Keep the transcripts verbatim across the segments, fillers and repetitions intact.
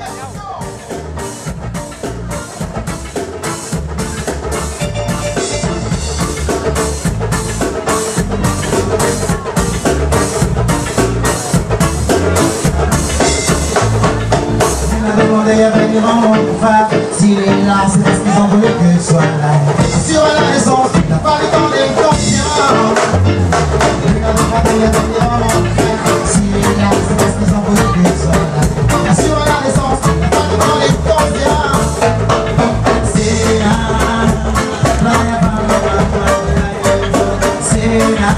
S'il est là, c'est parce qu'ils ont voulu que je sois là. Sur la raison, il n'a pas le temps d'être conscient. S'il est là, c'est parce qu'ils ont voulu que je sois là. Sur la raison, il n'a pas le temps d'être conscient. C'est là, c'est là,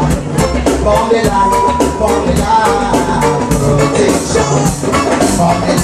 Protection,